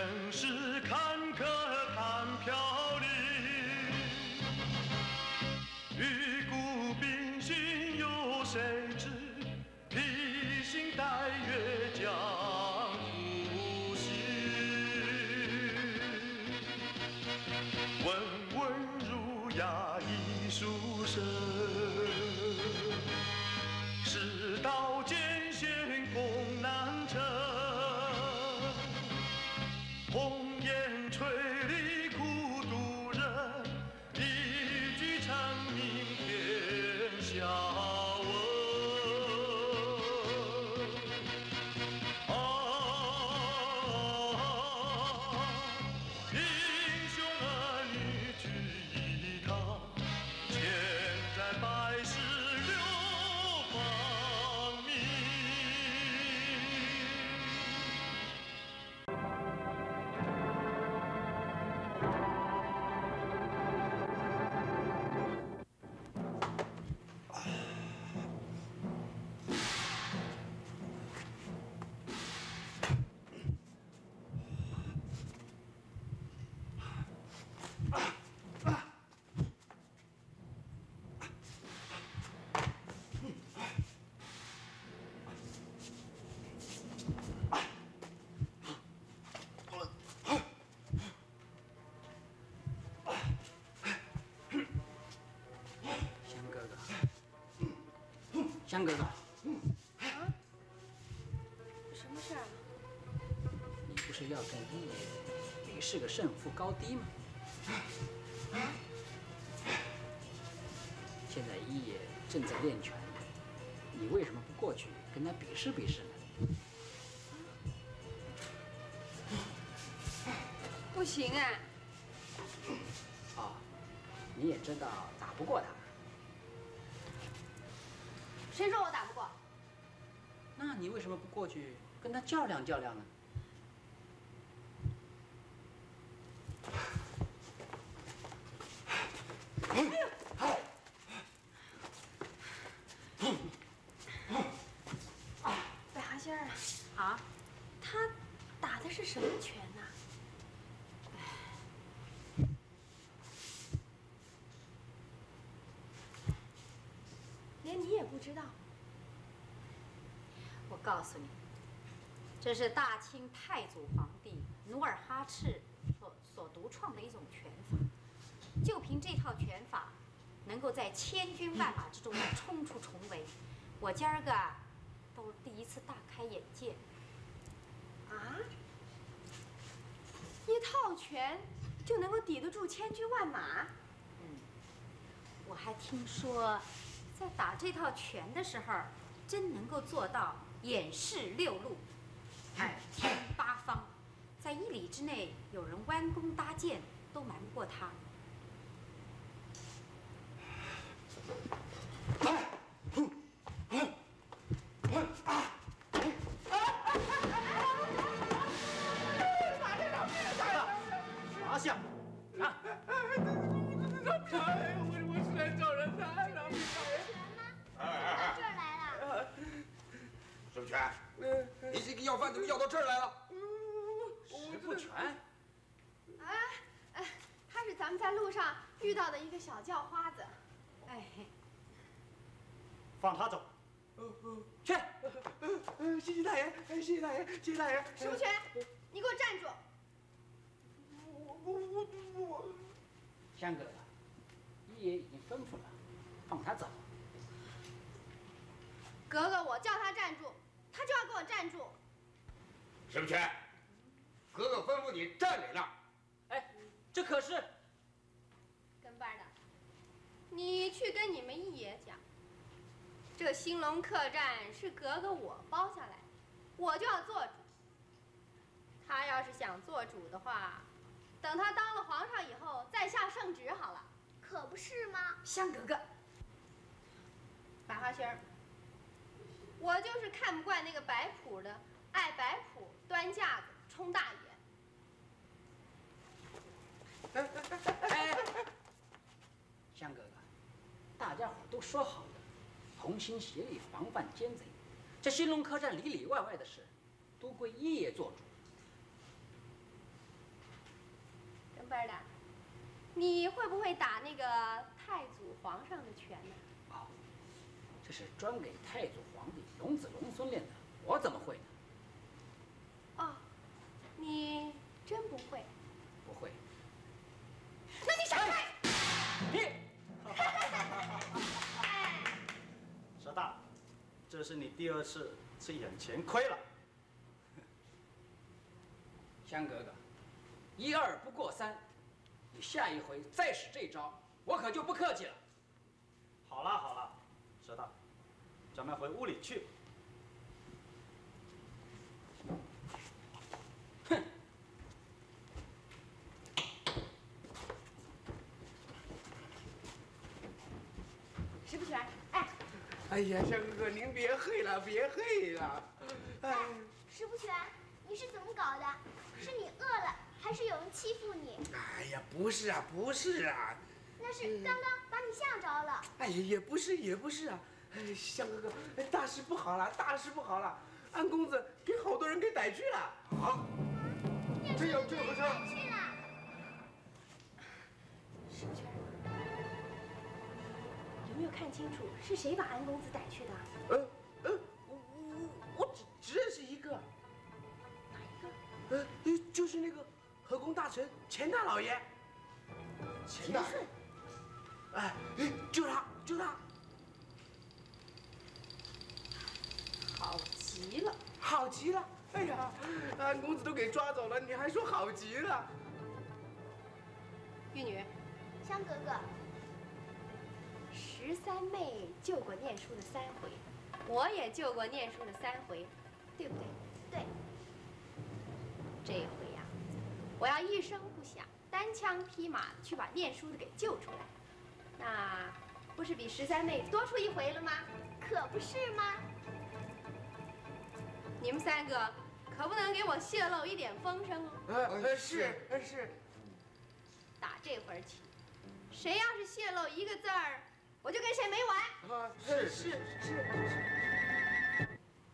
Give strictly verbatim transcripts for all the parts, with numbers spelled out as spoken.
人世坎坷看飘零，玉骨冰心有谁知？披星戴月江湖行，温文儒雅艺术生，世道艰险功难成。红颜垂里苦度人，一举成名天下闻。啊，英雄儿女聚一堂，千载百世流芳名。 江哥哥， 啊？什么事儿？ 你不是要跟一爷比试个胜负高低吗？现在一爷正在练拳，你为什么不过去跟他比试比试呢？ 不行啊！ 哦，你也知道打不过他。 谁说我打不过？ 那你为什么不过去跟他较量较量呢？ 哎呦！百花仙儿啊，他打的是什么拳呐？连你也不知道？ 我告诉你，这是大清太祖皇帝努尔哈赤所所独创的一种拳法。就凭这套拳法，能够在千军万马之中冲出重围，我今儿个都第一次大开眼界。 啊？一套拳就能够抵得住千军万马？ 嗯，我还听说，在打这套拳的时候，真能够做到眼视六路，耳听八方，在一里之内，有人弯弓搭箭都瞒不过他。 拿下！啊！ 让开！我我是来找人的，让开！ 这儿来了。 什么拳？你这个要饭怎么要到这儿来了？ 十步拳。 哎哎，他是咱们在路上遇到的一个小叫花子。 哎， 放他走。 去。 谢谢大爷，谢谢大爷，谢谢大爷。 石不全，你给我站住！ 我我我我。 香哥哥，一爷已经吩咐了，放他走。 格格，我叫他站住，他就要给我站住。 什么拳？哥哥吩咐你站在那儿。 哎，这可是。 跟班的，你去跟你们一爷讲，这兴隆客栈是格格我包下来，我就要做主。他要是想做主的话，等他当了皇上以后再下圣旨好了。 可不是吗？ 香格格， 百花仙儿，我就是看不惯那个摆谱的，爱摆谱、端架子、冲大圆。 哎，香哥哥，大家伙都说好了，同心协力防范奸贼。这兴隆客栈里里外外的事，都归一爷做主。 班的，你会不会打那个太祖皇上的拳呢？ 哦，这是专给太祖皇帝龙子龙孙练的，我怎么会呢？ 哦，你真不会？ 不会。 那你闪开！ 你。 蛇大，这是你第二次吃眼前亏了。 香格格，一二不过三，你下一回再使这招，我可就不客气了。 好了好了，蛇大，咱们回屋里去。 哼！ 石不全，哎。 哎呀，香哥哥，您别黑了，别黑了。哎， 石不全，你是怎么搞的？是你饿了，还是有人欺负你？ 哎呀，不是啊，不是啊。 那是刚刚把你吓着了。 哎呀，也不是，也不是啊。哎，香哥哥，大事不好了，大事不好了！安公子给好多人给逮去了。 啊！真有这回事？ 逮去了。 石不全，有没有看清楚是谁把安公子逮去的？ 呃呃，我我我只只认识一个。 哪一个？ 呃，就是那个河工大臣钱大老爷。 钱大顺。 哎，就他，就他。 好极了， 好极了！哎呀，安公子都给抓走了，你还说好极了？ 玉女， 香格格， 十三妹救过念书的三回，我也救过念书的三回，对不对？ 对。 这回呀、啊，我要一声不响，单枪匹马去把念书的给救出来，那不是比十三妹多出一回了吗？ 可不是吗？ 你们三个可不能给我泄露一点风声哦。 呃呃是呃是。 打这会儿起，谁要是泄露一个字儿，我就跟谁没完。 啊是是是是。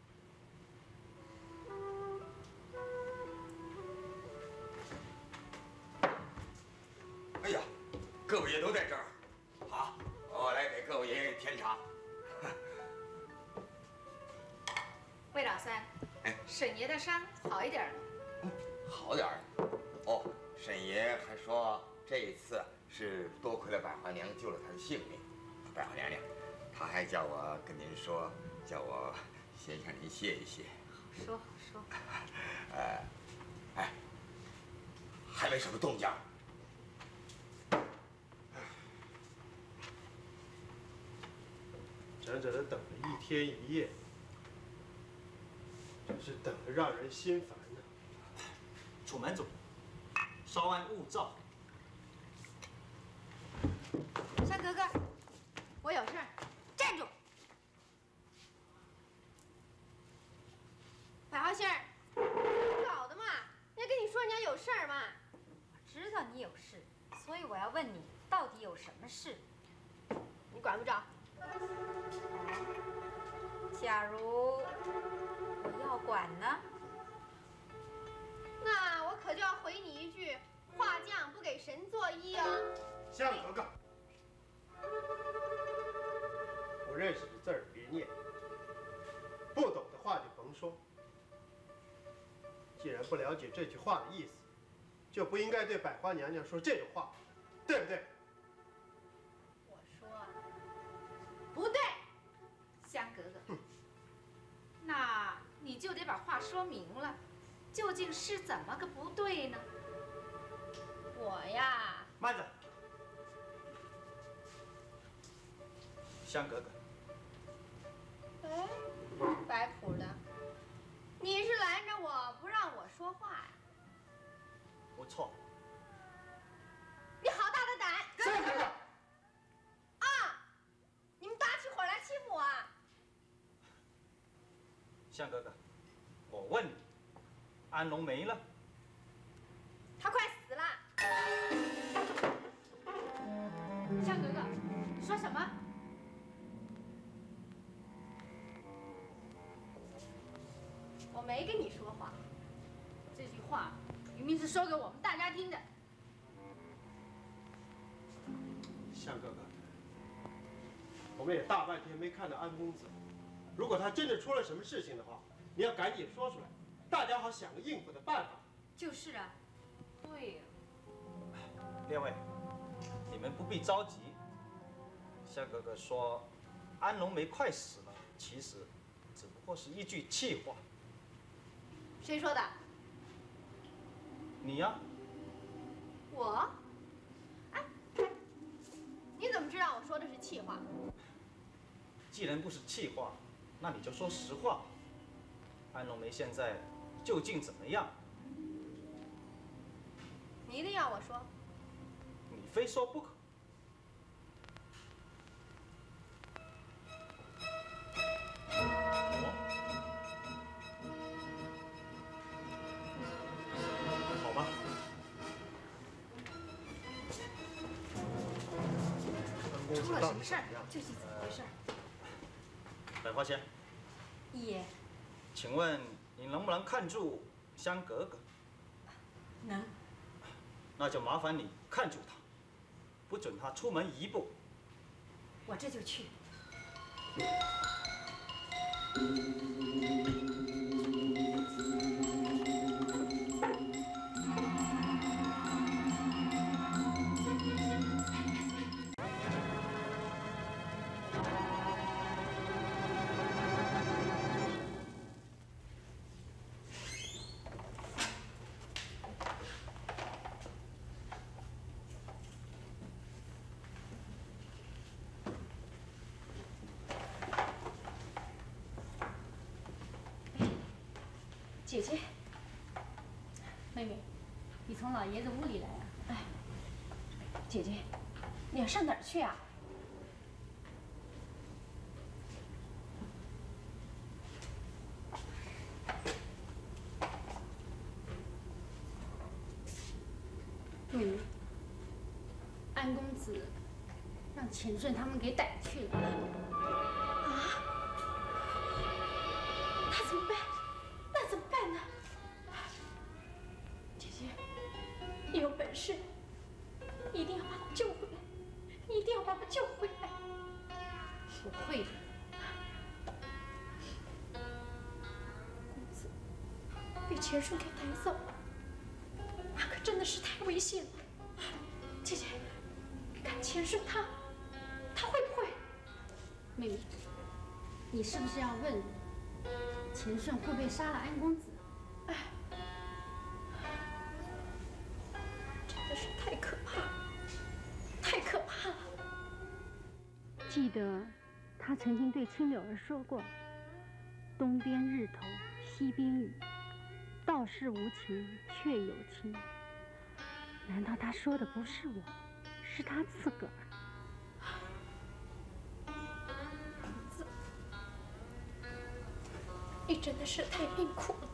哎呀，各位爷都在这儿，好，我来给各位爷爷添茶。 魏老三， 哎， 沈爷的伤好一点了？ 嗯，好点儿。哦，沈爷还说这一次是多亏了百花娘救了他的性命。百花娘娘，他还叫我跟您说，叫我先向您谢一谢。 好说好说。 呃，哎，还没什么动静。 整整的等了一天一夜，真是等得让人心烦呐。 楚门主，稍安勿躁。 山格格，我有事儿，站住！百花仙儿，怎么搞的嘛？人家跟你说人家有事儿嘛。 我知道你有事，所以我要问你，到底有什么事？ 你管不着。 假如我要管呢？ 那我可就要回你一句：画匠不给神作揖哦。 香格格，不认识的字儿别念，不懂的话就甭说。既然不了解这句话的意思，就不应该对百花娘娘说这种话，对不对？ 我说不对， 香格格，那你就得把话说明了，究竟是怎么个不对呢？ 我呀， 慢着，香格格， 哎，摆谱的，你是拦着我不让我说话呀？ 不错。 你好大的胆！ 香格格， 啊！你们打起伙来欺负我啊！ 香格格，我问你，安龙没了？ 他快死了！ 香格格，你说什么？ 我没跟你说谎， 这句话明明是说给我们大家听的。 香哥哥，我们也大半天没看到安公子。如果他真的出了什么事情的话，你要赶紧说出来，大家好想个应付的办法。 就是啊，对呀。 列位，你们不必着急。香哥哥说，安龙梅快死了，其实只不过是一句气话。 谁说的？ 你呀、啊？ 我？哎，你怎么知道我说的是气话？ 既然不是气话，那你就说实话。安龙梅现在究竟怎么样？ 你一定要我说？ 你非说不可。好吧。 出了什么事儿？究竟怎么回事？ 百花仙。 一爷。 请问你能不能看住香格格？ 能。 那就麻烦你看住她，不准她出门一步。 我这就去。 姐姐，妹妹，你从老爷子屋里来啊？哎，姐姐，你要上哪儿去啊？妹妹，安公子让钱顺他们给逮去了。啊？那怎么办？那怎么办呢？姐姐，你有本事，一定要把他救回来，你一定要把他救回来。我会的。公子被钱顺给逮走了，那可真的是太危险了。姐姐，看钱顺他，他会不会？妹妹，你是不是要问钱顺会不会杀了安公子？哎，真的是太可怕了，太可怕了。 记得他曾经对青柳儿说过：“东边日头西边雨，道是无情却有情。”难道他说的不是我，是他自个儿？ 子，你真的是太命苦了。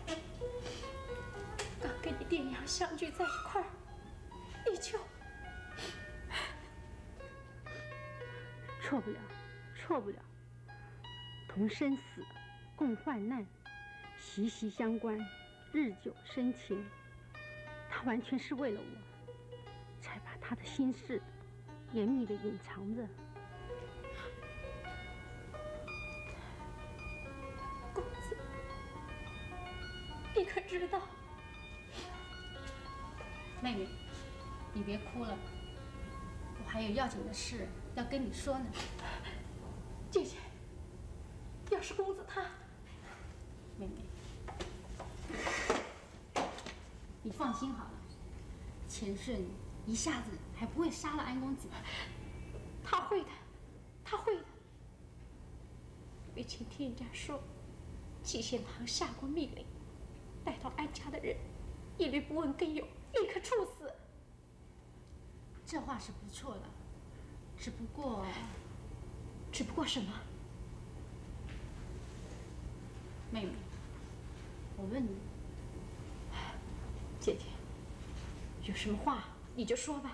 刚跟你爹娘相聚在一块儿，你就错不了，错不了。同生死，共患难，息息相关，日久生情。他完全是为了我，才把他的心事严密的隐藏着。 公子，你可知道？妹妹，你别哭了，我还有要紧的事要跟你说呢。姐姐，要是公子他……妹妹，你放心好了，钱顺一下子还不会杀了安公子。他会的，他会的。以前听人家说，季献堂下过命令，带到安家的人，一律不问根由，立刻处死。这话是不错的，只不过，只不过什么？妹妹，我问你。姐姐，有什么话你就说吧。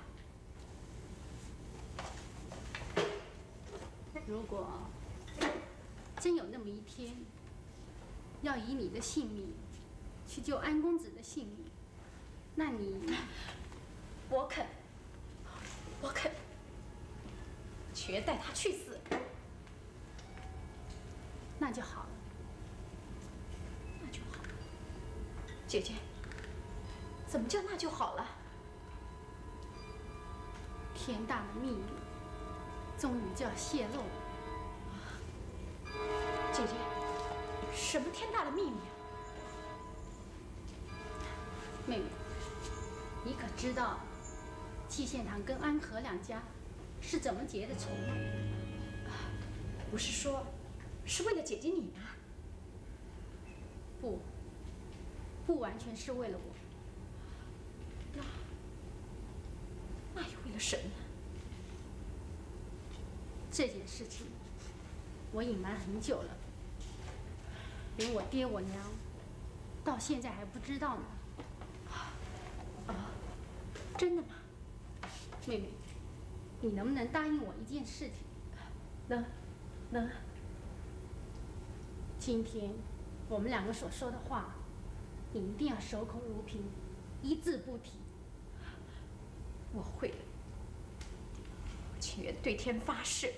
如果真有那么一天，要以你的性命去救安公子的性命，那你……我肯，我肯。 决带他去死。 那就好了， 那就好了。姐姐，怎么叫那就好了？ 天大的秘密，终于就要泄露了。 姐姐，什么天大的秘密啊？ 妹妹，你可知道季献堂跟安和两家是怎么结的仇吗？ 不是说是为了姐姐你吗？ 不，不完全是为了我。 那那又为了什么呢？ 这件事情我隐瞒很久了，连我爹我娘到现在还不知道呢。 啊，真的吗？ 妹妹，你能不能答应我一件事情？ 能，能。 今天我们两个所说的话，你一定要守口如瓶，一字不提。 我会的，我情愿对天发誓。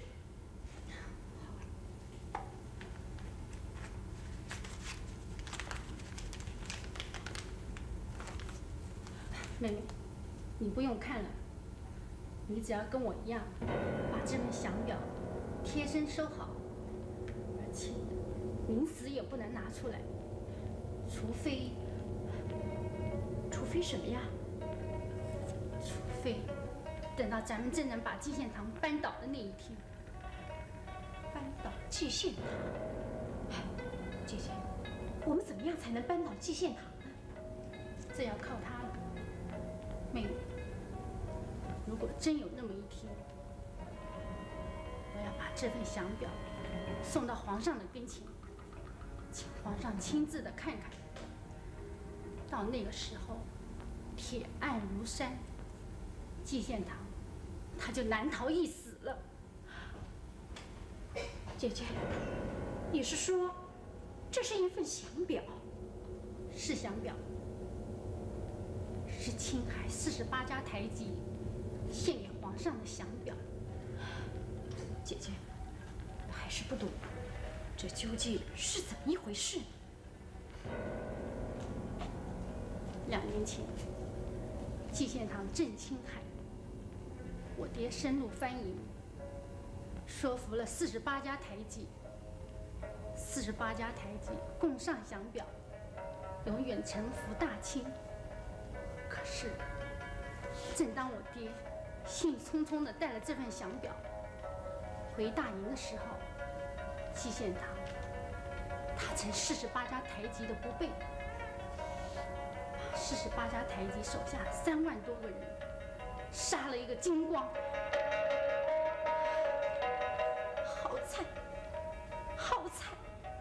妹妹，你不用看了，你只要跟我一样，把这份详表贴身收好，而且临死也不能拿出来，除非， 除非什么呀？ 除非等到咱们真能把季献堂扳倒的那一天。 扳倒季献堂？姐姐，我们怎么样才能扳倒季献堂呢？ 这要靠他了。妹妹，如果真有那么一天，我要把这份详表送到皇上的跟前，请皇上亲自的看看。到那个时候，铁案如山，季献堂他就难逃一死了。 姐姐，你是说这是一份详表？ 是详表。是青海四十八家台籍献给皇上的详表。 姐姐，我还是不懂，这究竟是怎么一回事呢？ 两年前，季献堂镇青海，我爹深入藩营，说服了四十八家台籍，四十八家台籍共上详表，永远臣服大清。可是，正当我爹兴冲冲地带了这份详表回大营的时候，季献堂他趁四十八家台籍的不备，把四十八家台籍手下三万多个人杀了一个精光。 好惨，好惨！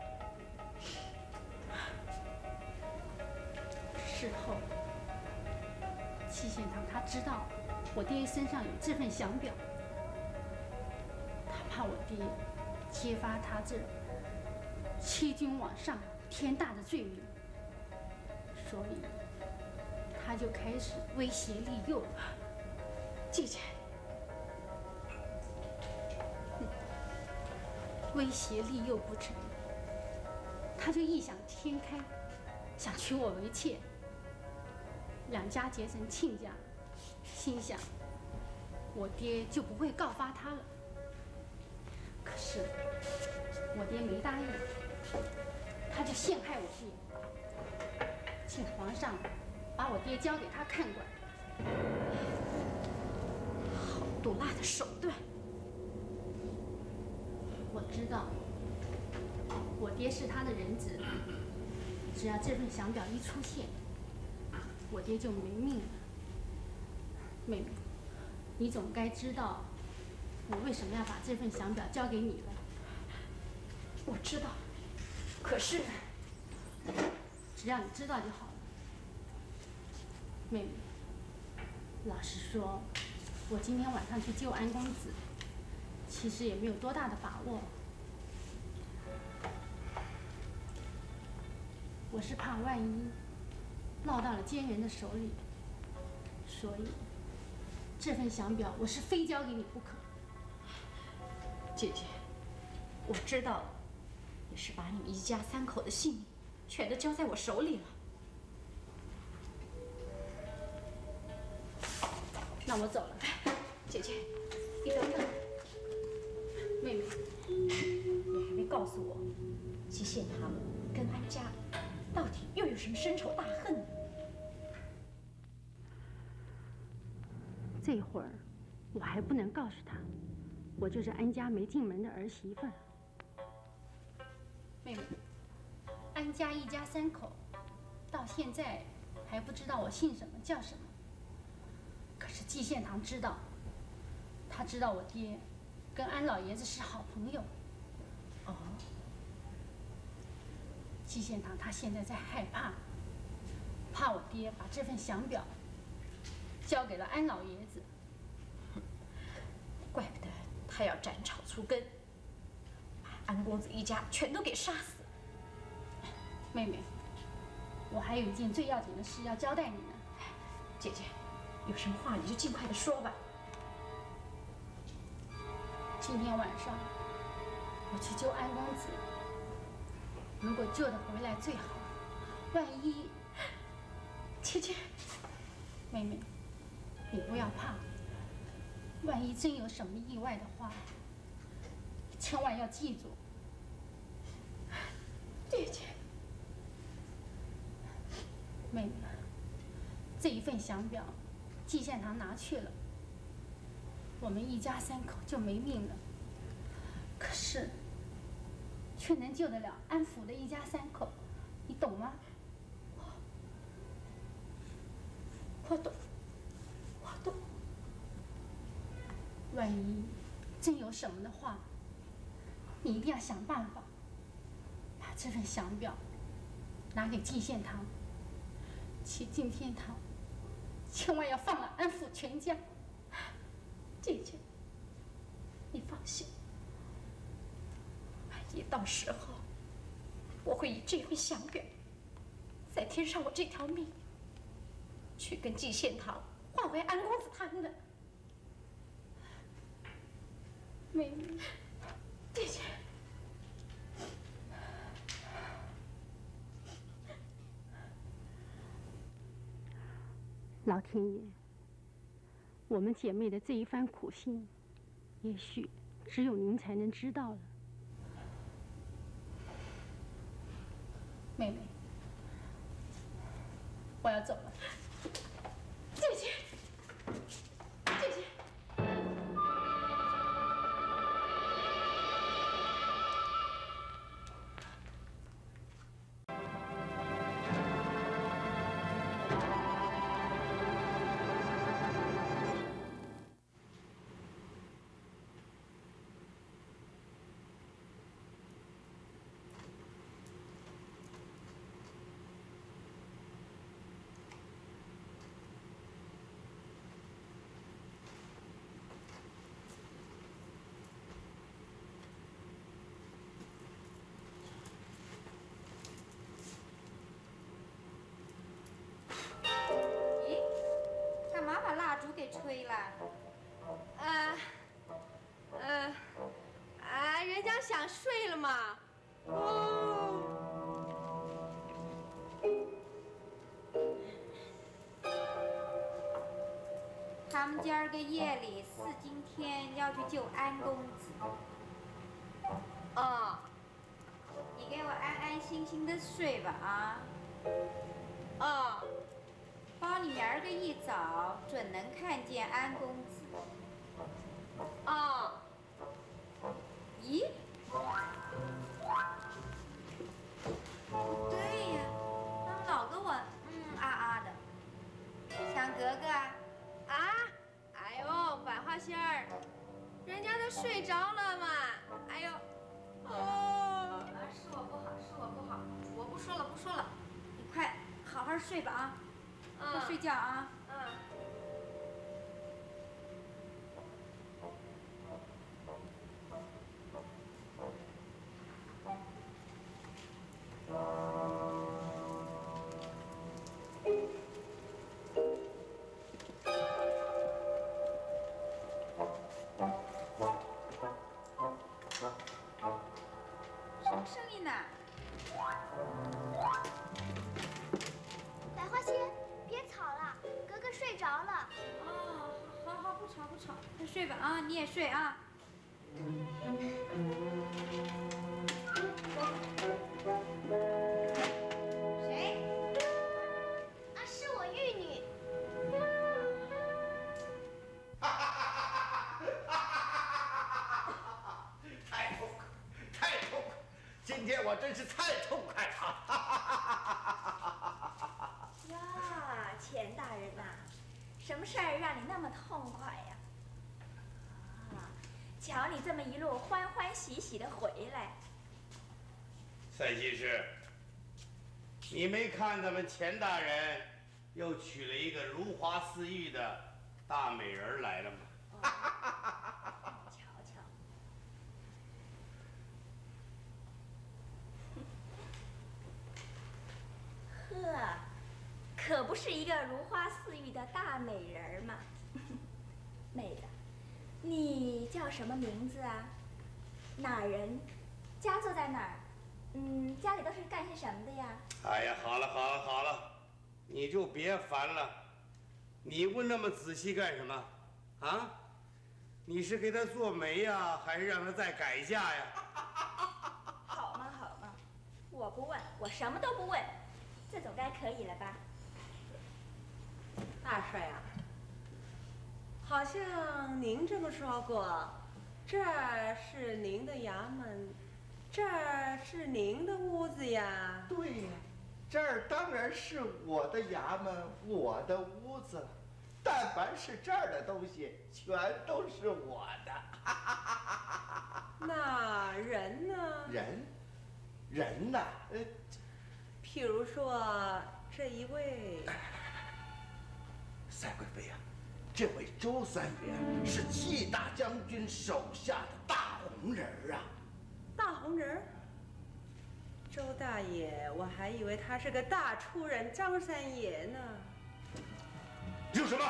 事后，季献堂他知道我爹身上有这份详表，他怕我爹揭发他这欺君罔上天大的罪名，所以他就开始威胁利诱了。 姐姐， 威胁利诱不成，他就异想天开，想娶我为妾。两家结成亲家，心想我爹就不会告发他了。可是我爹没答应，他就陷害我爹，请皇上把我爹交给他看管。 好毒辣的手段！ 我知道，我爹是他的人质，只要这份详表一出现，我爹就没命了。妹妹，你总该知道我为什么要把这份详表交给你了。 我知道，可是只要你知道就好了。妹妹，老实说，我今天晚上去救安公子，其实也没有多大的把握。我是怕万一落到了奸人的手里，所以这份详表我是非交给你不可。 姐姐，我知道了，你是把你们一家三口的性命全都交在我手里了。那我走了。姐姐，你等等，妹妹，你还没告诉我，季献堂跟安家到底又有什么深仇大恨呢？ 这会儿我还不能告诉他，我就是安家没进门的儿媳妇儿。 妹妹，安家一家三口到现在还不知道我姓什么叫什么。可是季献堂知道，他知道我爹跟安老爷子是好朋友。哦，季献堂他现在在害怕，怕我爹把这份降表交给了安老爷子。怪不得他要斩草除根，把安公子一家全都给杀死。妹妹，我还有一件最要紧的事要交代你呢。姐姐，有什么话你就尽快的说吧。今天晚上我去救安公子，如果救得回来最好，万一……姐姐，妹妹，你不要怕，万一真有什么意外的话，千万要记住。姐姐，妹妹，这一份降表，季献堂拿去了，我们一家三口就没命了。可是，却能救得了安府的一家三口，你懂吗？我懂，我懂。万一真有什么的话，你一定要想办法把这份降表拿给季献堂，且进天堂，千万要放了安府全家。姐姐，你放心，万一到时候我会以这份降表再添上我这条命，去跟季献堂换回安公子他们的。妹妹，姐姐， 老天爷，我们姐妹的这一番苦心，也许只有您才能知道了。 妹妹，我要走了。姐姐，姐姐。 给吹了。 呃，呃，啊，人家想睡了嘛。哦。 他们今儿个夜里四更天要去救安公子。 哦。 你给我安安心心的睡吧啊。 哦。 包你明儿个一早准能看见安公子。 哦。 咦？不对呀，怎么老跟我嗯啊啊的？想格格啊？ 啊？哎呦，百花仙儿，人家都睡着了嘛。哎呦，哦。 啊，是我不好，是我不好，我不说了，不说了，你快好好睡吧啊。快睡觉啊！ 嗯。 吵不吵？快睡吧啊！你也睡啊。谁？ 啊，是我玉女。 太痛快，太痛快！今天我真是太痛快了！ 呀，钱大人呐、啊，什么事儿让你那么痛快呀？啊，瞧你这么一路欢欢喜喜的回来。 赛西施，你没看咱们钱大人又娶了一个如花似玉的大美人来了吗？ 哦、瞧瞧。呵，可不是一个如花似玉的大美人嘛。妹子，你叫什么名字啊？哪儿人？家住在哪儿？嗯，家里都是干些什么的呀？ 哎呀，好了好了好了，你就别烦了。你问那么仔细干什么？啊？你是给他做媒呀，还是让他再改嫁呀？ 好嘛好嘛，我不问，我什么都不问，这总该可以了吧？ 大帅啊，好像您这么说过，这儿是您的衙门，这儿是您的屋子呀？ 对呀，这儿当然是我的衙门，我的屋子了。但凡是这儿的东西，全都是我的。 那人呢？ 人，人呐，呃， 譬如说这一位。 赛贵妃呀，这位周三爷是戚大将军手下的大红人儿啊。 大红人儿？周大爷，我还以为他是个大粗人张三爷呢。 有什么？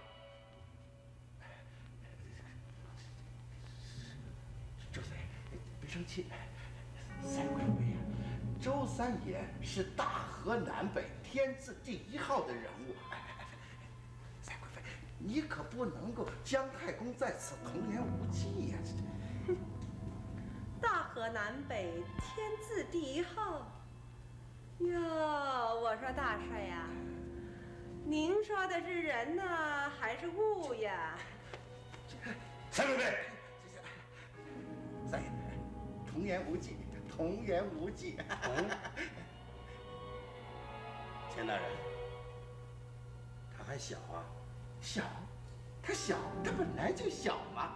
周三爷，别生气。赛贵妃呀，周三爷是大河南北天字第一号的人物。赛贵妃，你可不能够姜太公在此童言无忌呀！ 哼，大河南北天字第一号。哟，我说大帅呀。您说的是人呢，还是物呀？ 赛贵妃， 三爷，童言无忌，童言无忌。 嗯，钱大人，他还小啊？ 小？他小，他本来就小嘛。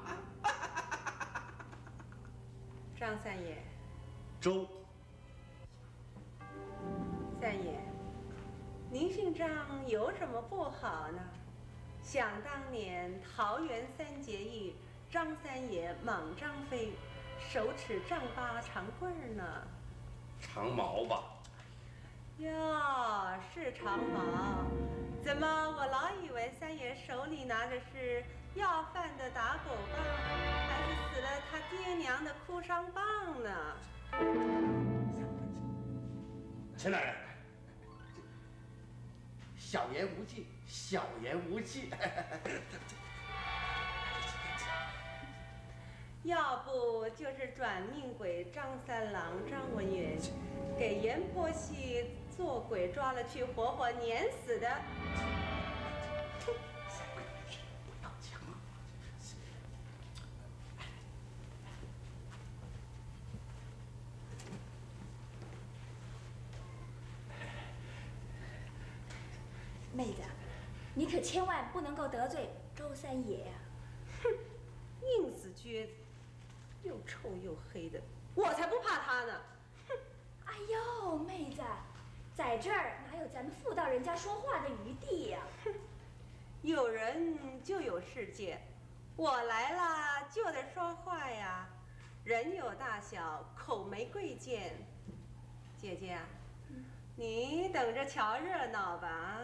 张三爷。 周。 三爷。您姓张有什么不好呢？想当年桃园三结义，张三爷莽张飞，手持丈八长棍呢。 长矛吧？ 哟，是长矛，怎么我老以为三爷手里拿的是要饭的打狗棒，还是死了他爹娘的哭丧棒呢？ 钱大人。 小言无忌，小言无忌。 要不就是转命鬼张三郎张文元，给阎婆惜做鬼抓了去，活活碾死的。 不要讲啊！ 妹子，你可千万不能够得罪周三爷呀！ 哼，硬死撅子，又臭又黑的，我才不怕他呢！ 哼，哎呦，妹子，在这儿哪有咱们妇道人家说话的余地呀？ 哼，有人就有世界，我来了就得说话呀。人有大小，口没贵贱。姐姐啊，嗯、你等着瞧热闹吧。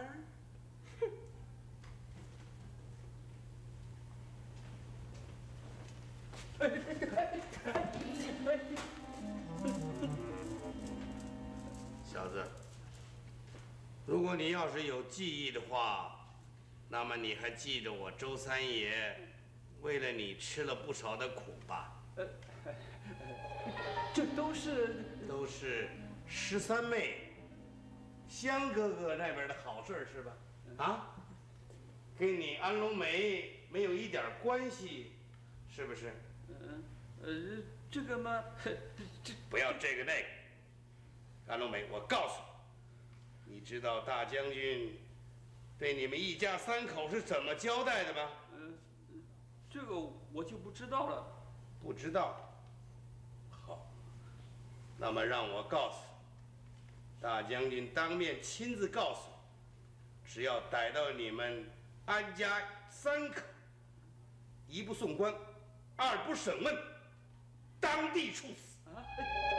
小子，如果你要是有记忆的话， 那么你还记得我周三爷为了你吃了不少的苦吧？ 呃，这都是都是十三妹、香哥哥那边的好事是吧？啊，跟你安龙梅没有一点关系，是不是？ 嗯呃，这个嘛， 这不要这个那个。安龙梅，我告诉你，你知道大将军对你们一家三口是怎么交代的吗？ 呃，这个我就不知道了。 不知道。好，那么让我告诉你，大将军当面亲自告诉你，只要逮到你们安家三口，一不送官，二不审问，当地处死。 啊？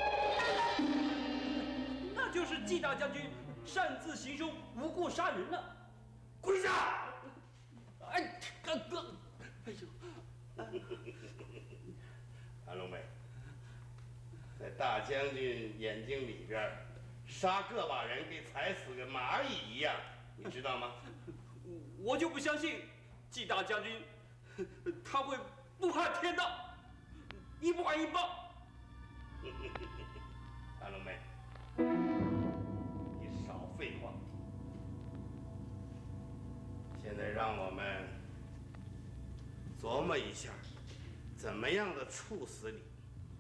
那就是季大将军擅自行凶，无故杀人了。 跪下！ 哎，哥哥，哎呦！ 安龙梅，在大将军眼睛里边，杀个把人跟踩死个蚂蚁一样，你知道吗？ 我就不相信季大将军他会不怕天道，一不还一报。 安龙梅，你少废话。现在让我们琢磨一下，怎么样的处死你。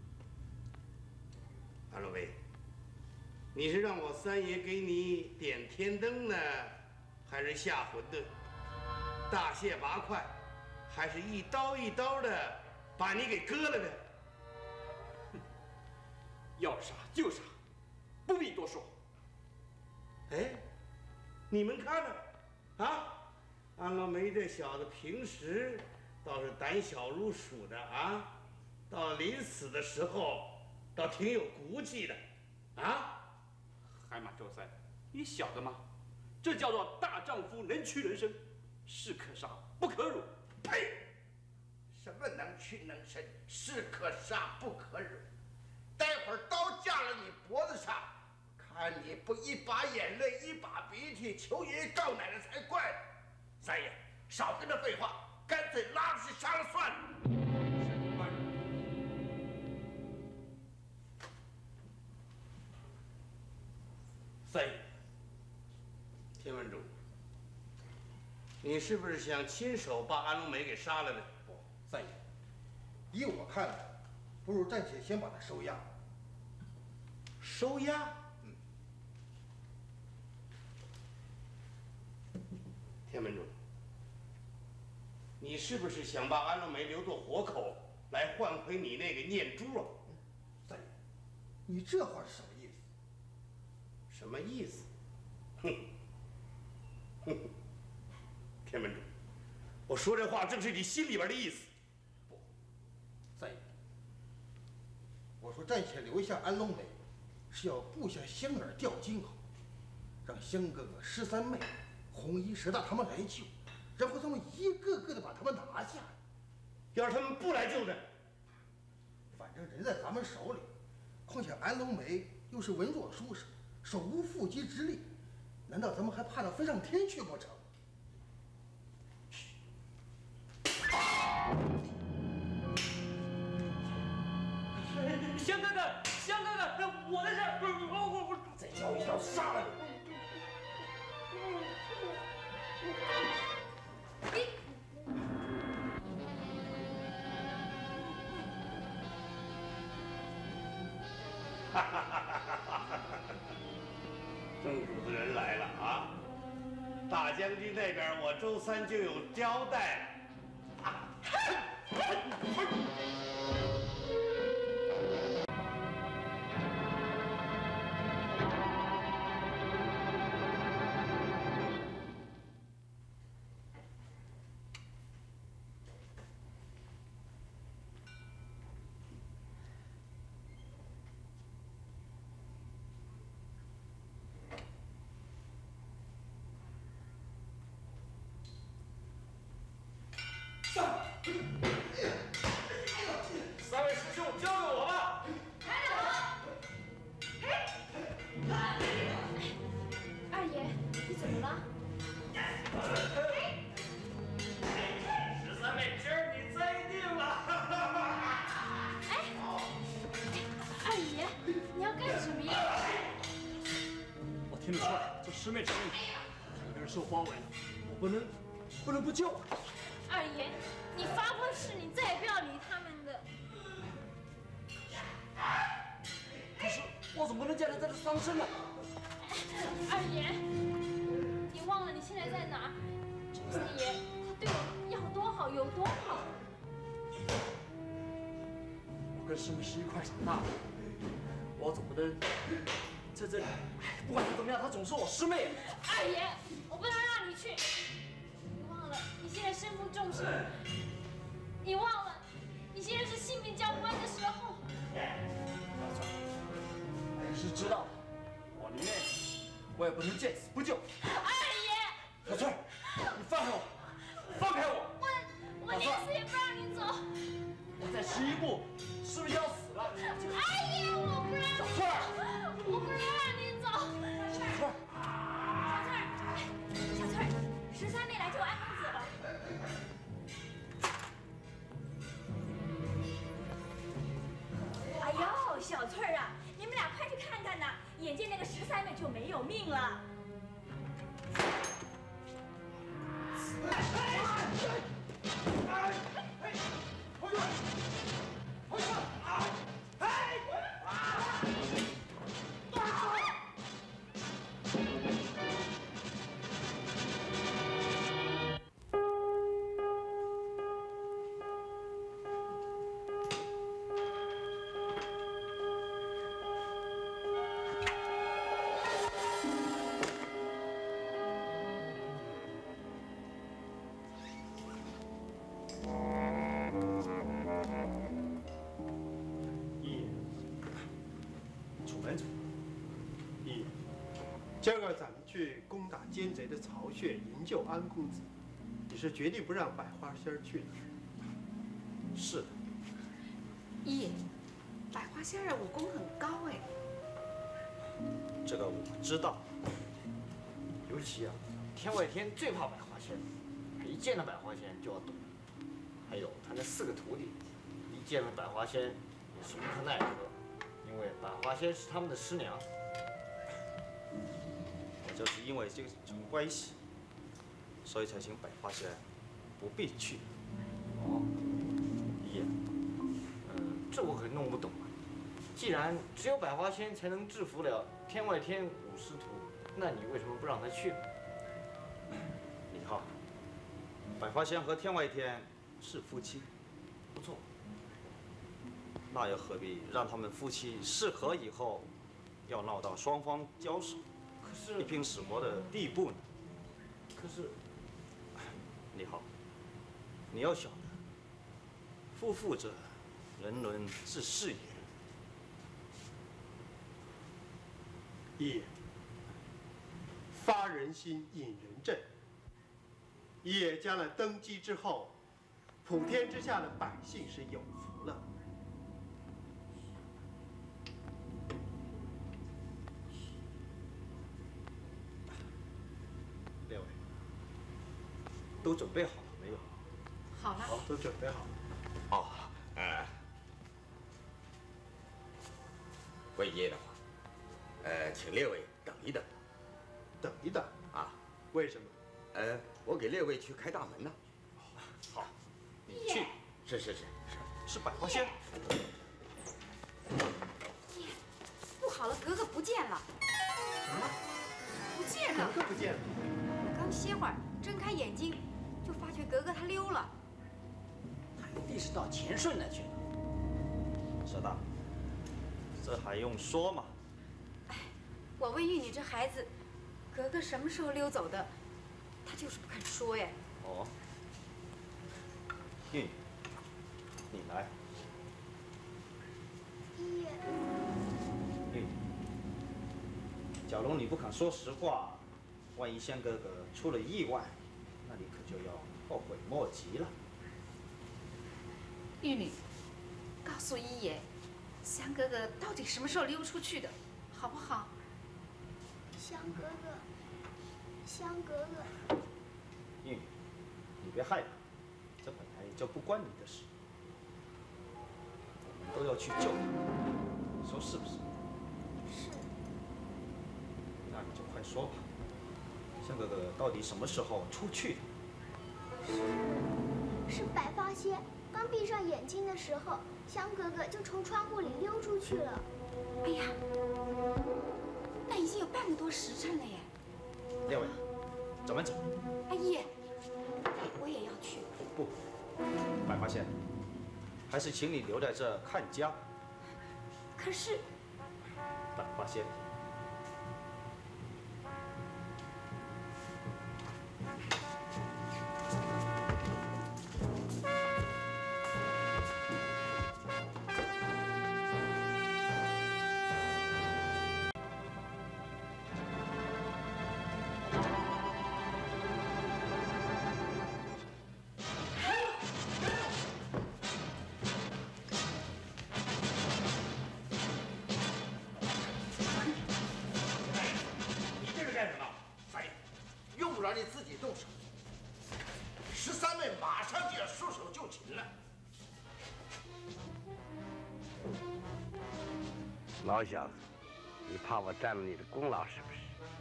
安龙梅，你是让我三爷给你点天灯呢，还是下馄饨？大卸八块，还是一刀一刀的把你给割了呢？ 要杀就杀，不必多说。 哎，你们看呢？啊，安龙梅这小子平时倒是胆小如鼠的啊，到临死的时候倒挺有骨气的，啊？ 海马周三，你晓得吗？这叫做大丈夫能屈能伸，士可杀不可辱。 呸！什么能屈能伸？士可杀不可辱。待会儿刀架了你脖子上，看你不一把眼泪一把鼻涕求爷爷告奶奶才怪呢！三爷，少跟着废话，干脆拉出去杀了算了。什么？ 三爷，天文主，你是不是想亲手把安龙梅给杀了呢？ 不，三爷，依我看来，不如暂且先把他收押。 收押？ 嗯。 天门主，你是不是想把安龙梅留作活口，来换回你那个念珠啊？ 三爷，你这话是什么意思？ 什么意思？哼，哼，天门主，我说这话正是你心里边的意思。 不，三爷，我说暂且留下安龙梅，是要布下香饵钓金鳌，让香哥哥、十三妹、红衣、佘大他们来救，然后他们一个个的把他们拿下。 要是他们不来救呢？ 反正人在咱们手里，况且安龙梅又是文弱书生，手无缚鸡之力，难道咱们还怕他飞上天去不成？ 香哥哥，香哥哥，我的事，我我我， 再叫一叫，杀了你！ 哈哈哈哈哈哈！正主子人来了啊！大将军那边我周三就有交代。啊三位师兄，交给我吧。 来了好。哎，二爷，你怎么了？哎， 师妹之命，一个人受花尾了，我不能不能不救。 二爷，你发过誓，你再也不要理他们的。 可是我总不能叫他在这伤身了。 二爷，你忘了你现在在哪儿？周三爷他对我要多好有多好。 我跟师妹是一块长大的，我总不能在这里。不管他怎么样，她总是我师妹。 二爷，我不能让你去。你忘了你现在身负重伤，你忘了你现在是性命交关的时候。 你是知道的，我宁愿我也不能见死不救。 二爷， 小翠，你放开我，放开我！ 我我宁死也不让你走。 我再迟一步，是不是要死了？ 二爷，我不让你走。 小翠儿， 我不能让你走。 小翠儿， 小翠儿，十三妹来救安公子了。哎呦，小翠儿啊，你们俩快去看看呐！眼见那个十三妹就没有命了。 今儿个咱们去攻打奸贼的巢穴，营救安公子，你是决定不让百花仙儿去的？ 是的。 一爷，百花仙儿武功很高哎。 这个我知道。 尤其啊，天外天最怕百花仙，他一见到百花仙就要躲。还有他那四个徒弟，一见了百花仙也是无可奈何，因为百花仙是他们的师娘。 我就是因为这种关系，所以才请百花仙不必去。 哦，一爷，嗯，这我可弄不懂啊。既然只有百花仙才能制服了天外天五师徒，那你为什么不让他去？ 李浩，百花仙和天外天是夫妻， 不错。 那又何必让他们夫妻适合以后，要闹到双方交手， 可是一拼死活的地步呢？ 可是， 李浩，你要晓得，夫妇者，人伦之事也。 一爷，发人心，引人憎。一爷将来登基之后，普天之下的百姓是有福了。 列位，都准备好了没有？ 好了。 好，都准备好了。 哦，呃，为爷的话，呃，请列位等一等。 等一等啊？ 为什么？ 呃，我给列位去开大门呢。 好，你去。 是是是是， 是百花仙。 不好了，格格不见了。 什么？ 不见了。 格格不见了。 我刚歇会儿，睁开眼睛，就发觉格格她溜了。 他一定是到钱顺那去了。 舍大，这还用说吗？ 我问玉女这孩子，格格什么时候溜走的？她就是不肯说耶。 哦，玉女，你来。 一爷， 玉女，假如你不肯说实话，万一仙哥哥出了意外，那你可就要后悔莫及了。 玉女，告诉一爷，香哥哥到底什么时候溜出去的，好不好？ 香哥哥，香哥哥。 玉女，你别害怕，这本来就不关你的事。我们都要去救他，你说是不是？ 是。 那你就快说吧。 香哥哥到底什么时候出去的？ 是百发仙刚闭上眼睛的时候，香哥哥就从窗户里溜出去了。 哎呀，那已经有半个多时辰了耶！ 列位，咱们走。 阿姨，我也要去。 不，百花仙，还是请你留在这看家。 可是， 百花仙。 老小子，你怕我占了你的功劳是不是？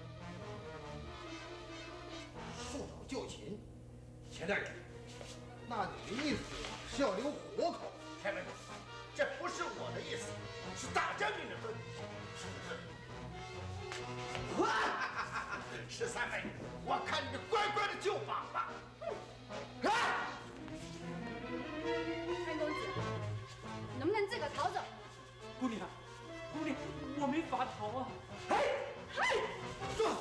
束手就擒，钱大人，那你的意思是要留活口？ 开门，这不是我的意思，是大将军的吩咐。是是。哇！十三妹，我看你就乖乖的就绑吧。啊！ 安公子，能不能自个逃走？ 姑娘。 姑娘，我没法逃啊！ 嘿，嘿，坐。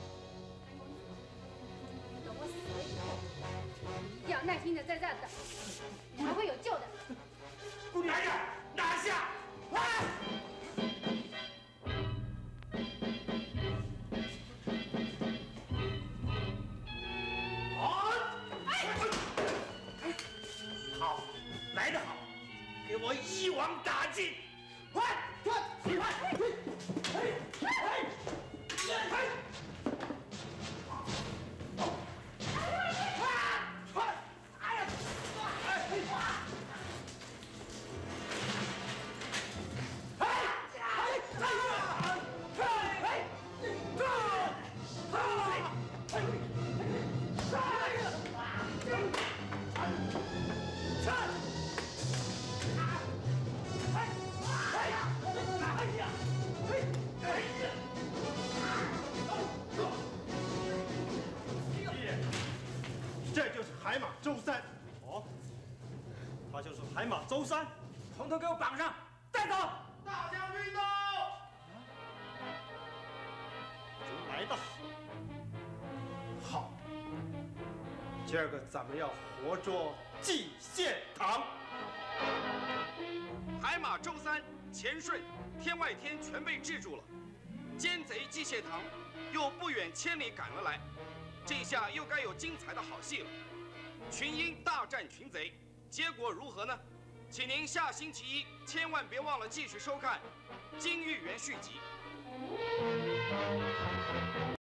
等我死了以后，你一定要耐心的在这儿等，还会有救的。 姑娘，来人，拿下！啊！ 好，来得好，给我一网打尽！快！ 快！快！嘿！嘿！嘿！嘿！快！哎呀！ 这就是海马周三。 哦，他就是海马周三，统统给我绑上，带走。 大将军到。 来得好，好。今儿个咱们要活捉祭献堂。 海马周三、钱顺、天外天全被制住了，奸贼祭献堂又不远千里赶了来。 这下又该有精彩的好戏了，群英大战群贼，结果如何呢？请您下星期一千万别忘了继续收看《金玉缘》续集。